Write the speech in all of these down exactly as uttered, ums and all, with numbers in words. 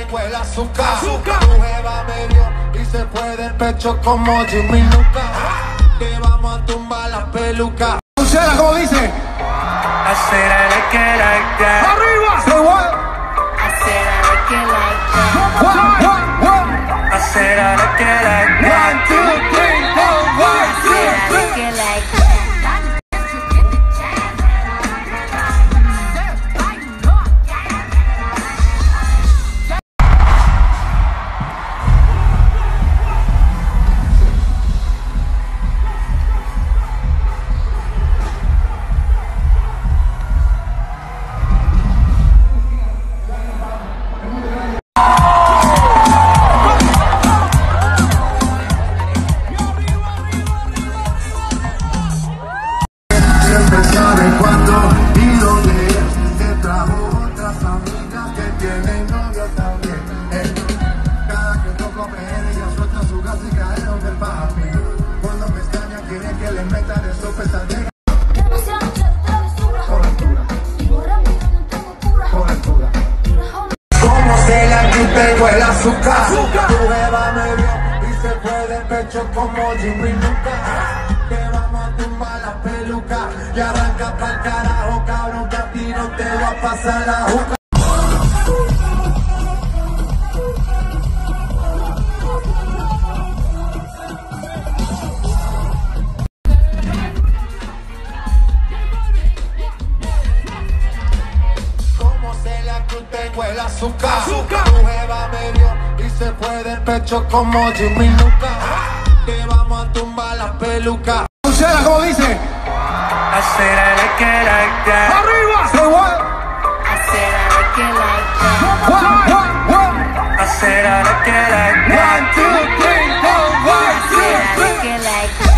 tengo el azúcar. azúcar. Tu jeva me dio y se fue del pecho como Jimmy Luca. Que vamos a tumbar la peluca. Escuchela, ¿cómo dice? I said I like it like that. ¡Arriba! Say what? I said I like it like that. What? What? What? I said I like it like that. One, two, three, four, one, I two, said I three. like it like that. Siempre sabe cuándo y dónde es. Se trajo otras amigas que tienen novio también. Eh. Cada que toco me ella suelta su gas y caeron del papi. Cuando me extraña quieren que le meta de sopa esa negra. Que no sea noche de travesura. Con altura, Vivo rápido, no tengo cura. con altura. Mejor Como se la que tengo el azúcar. azúcar. Tu jeva me dio y se fue del pecho como Jimmy Luca. Que vamos a tumbar la peluca y arranca pa'l carajo, cabrón, que a ti no te va a pasar la juca. Como se la cruz tengo el azúcar. azúcar. Tu jeva me dio y se fue del pecho como Jimmy Luca. Que vamos a tumbar la peluca. Escuchela, ¿cómo dice? I said I like it like that. ¡Arriba! Say what? I said I like it like that. What? What? What? I said I like it like that. One, two, three, four, one, I two, said I three. like it like that.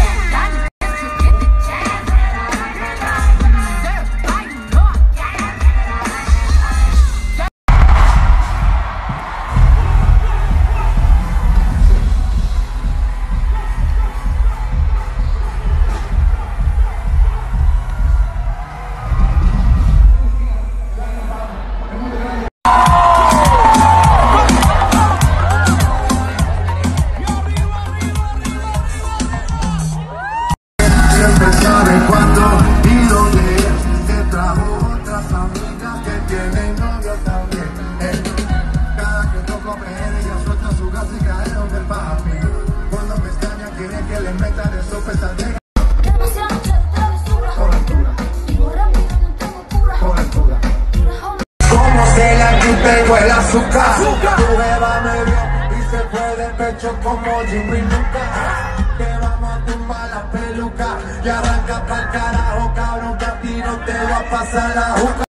Siempre sabe cuándo y dónde es. Se trajo otras amigas que tienen novio también. Eh. Cada que toco me ella suelta su gas y caeron del papi. Cuando me extraña quieren que le meta de sopa esa negra. Que no sea noche de travesura. Con altura, Vivo rápido, no tengo cura. con altura. Mejor Como se la que tengo el azúcar. azúcar. Tu jeva me dio y se fue del pecho como Jimmy Luca. Que vamos a tumbar la peluca y arranca pa'l carajo, cabrón, que a ti no te va a pasar la juca.